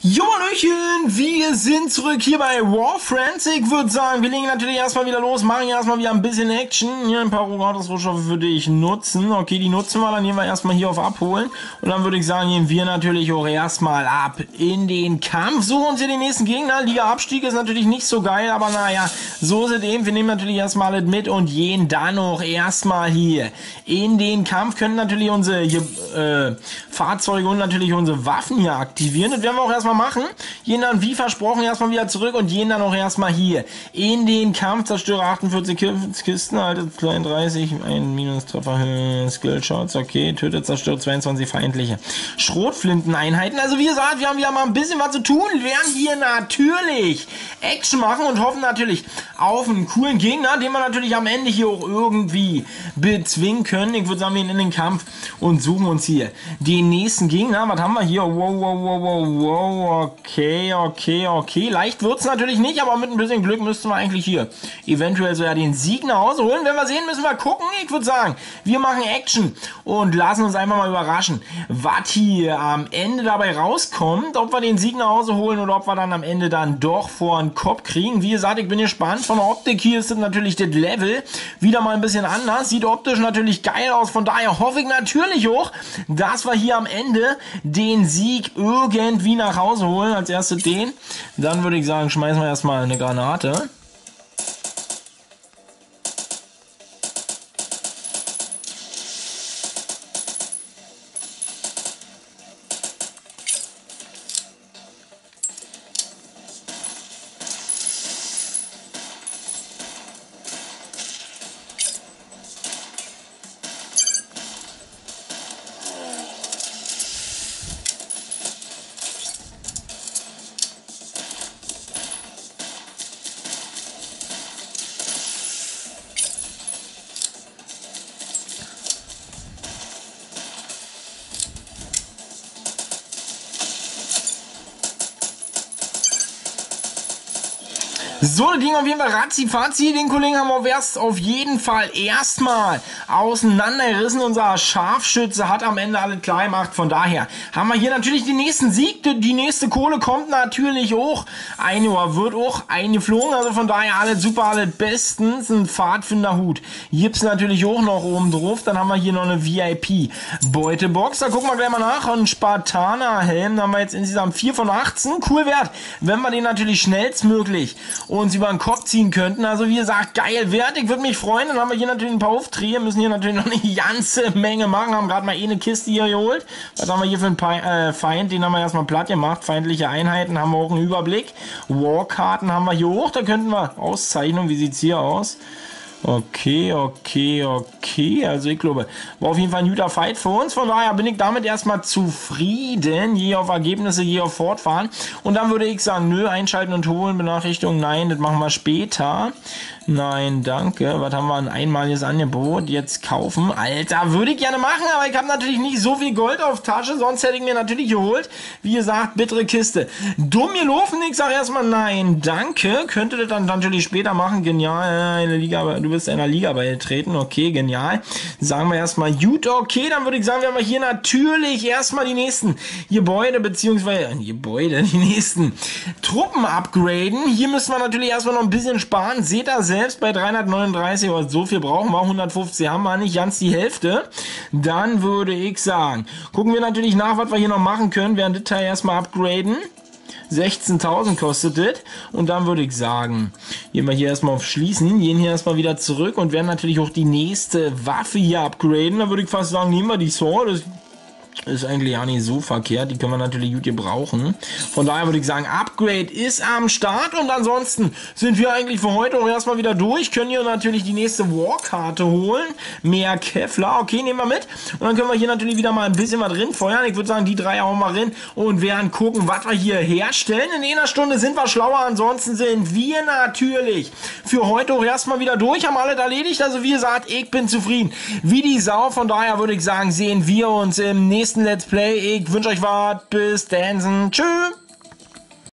Jo Hallöchen, wir sind zurück hier bei Warfriends. Ich würde sagen, wir legen natürlich erstmal wieder los, machen erstmal wieder ein bisschen Action. Hier ein paar Rohgatus-Rohstoffe würde ich nutzen. Okay, die nutzen wir, dann gehen wir erstmal hier auf Abholen. Und dann würde ich sagen, gehen wir natürlich auch erstmal ab in den Kampf. Suchen uns hier den nächsten Gegner. Liga-Abstieg ist natürlich nicht so geil, aber naja, so ist es eben. Wir nehmen natürlich erstmal alles mit und gehen dann auch erstmal hier in den Kampf. Können natürlich unsere Fahrzeuge und natürlich unsere Waffen hier aktivieren. Das werden wir auch erstmal machen. Gehen dann wie versprochen erstmal wieder zurück und gehen dann auch erstmal hier in den Kampf. Zerstöre 48 Kisten, haltet 32, ein Minustreffer, Skillshots, okay, tötet, zerstört 22 feindliche Schrotflinteneinheiten. Also wie gesagt, wir haben wieder mal ein bisschen was zu tun, werden hier natürlich Action machen und hoffen natürlich auf einen coolen Gegner, den wir natürlich am Ende hier auch irgendwie bezwingen können. Ich würde sagen, wir gehen in den Kampf und suchen uns hier den nächsten Gegner. Was haben wir hier? Wow, okay. Leicht wird's natürlich nicht, aber mit ein bisschen Glück müssten wir eigentlich hier eventuell so ja den Sieg nach Hause holen. Wenn wir sehen, müssen wir gucken. Ich würde sagen, wir machen Action und lassen uns einfach mal überraschen, was hier am Ende dabei rauskommt. Ob wir den Sieg nach Hause holen oder ob wir dann am Ende dann doch vor den Kopf kriegen. Wie gesagt, ich bin gespannt. Von der Optik hier ist das natürlich das Level wieder mal ein bisschen anders. Sieht optisch natürlich geil aus. Von daher hoffe ich natürlich auch, dass wir hier am Ende den Sieg irgendwie nach Hause holen. Als erstes den. Dann würde ich sagen, schmeißen wir erstmal eine Granate. So, das ging auf jeden Fall ratzi-fazi. Den Kollegen haben wir auf jeden Fall erstmal auseinandergerissen. Unser Scharfschütze hat am Ende alles klar gemacht. Von daher haben wir hier natürlich den nächsten Sieg. Die nächste Kohle kommt natürlich auch. Wird auch eingeflogen. Also von daher alles super, alles bestens. Ein Pfadfinderhut gibt's natürlich auch noch oben drauf. Dann haben wir hier noch eine VIP-Beutebox. Da gucken wir gleich mal nach. Und ein Spartaner-Helm. Da haben wir jetzt insgesamt 4 von 18. Cool wert, wenn wir den natürlich schnellstmöglich uns über den Kopf ziehen könnten. Also wie gesagt, geil wert. Ich würde mich freuen. Dann haben wir hier natürlich ein paar Aufträge. Müssen hier natürlich noch eine ganze Menge machen. Haben gerade mal eine Kiste hier geholt. Was haben wir hier für einen Feind? Den haben wir erstmal platt gemacht. Feindliche Einheiten haben wir auch einen Überblick. Warkarten haben wir hier hoch. Da könnten wir Auszeichnung. Wie sieht's hier aus? Okay. Also ich glaube, war auf jeden Fall ein guter Fight für uns. Von daher bin ich damit erstmal zufrieden. Je auf Ergebnisse, je auf Fortfahren. Und dann würde ich sagen, nö, einschalten und holen, Benachrichtigung, nein, das machen wir später. Nein, danke. Was haben wir? Ein einmaliges Angebot. Jetzt kaufen. Alter, würde ich gerne machen, aber ich habe natürlich nicht so viel Gold auf Tasche, sonst hätte ich mir natürlich geholt. Wie gesagt, bittere Kiste. Dumm gelaufen, ich sage erstmal nein, danke. Könnte das dann natürlich später machen. Genial. Du bist in einer Liga beigetreten. Okay, genial. Sagen wir erstmal gut. Okay, dann würde ich sagen, werden wir hier natürlich erstmal die nächsten Gebäude, beziehungsweise die nächsten Truppen upgraden. Hier müssen wir natürlich erstmal noch ein bisschen sparen. Seht ihr selbst bei 339, aber so viel brauchen wir. 150 haben wir nicht, ganz die Hälfte. Dann würde ich sagen, gucken wir natürlich nach, was wir hier noch machen können. Wir werden das Teil erstmal upgraden. 16.000 kostet das. Und dann würde ich sagen, gehen wir hier erstmal auf Schließen, gehen hier erstmal wieder zurück und werden natürlich auch die nächste Waffe hier upgraden. Da würde ich fast sagen, nehmen wir die Sword. Das ist eigentlich auch nicht so verkehrt. Die können wir natürlich gut gebrauchen. Von daher würde ich sagen, Upgrade ist am Start. Und ansonsten sind wir eigentlich für heute auch erstmal wieder durch. Können hier natürlich die nächste Warkarte holen. Mehr Kevlar. Okay, nehmen wir mit. Und dann können wir hier natürlich wieder mal ein bisschen was drin feuern. Ich würde sagen, die 3 hauen wir rein und werden gucken, was wir hier herstellen. In einer Stunde sind wir schlauer. Ansonsten sind wir natürlich für heute auch erstmal wieder durch. Haben alles erledigt. Also wie gesagt, ich bin zufrieden wie die Sau. Von daher würde ich sagen, sehen wir uns im nächsten Let's Play. Ich wünsche euch was. Bis dann. Tschüss.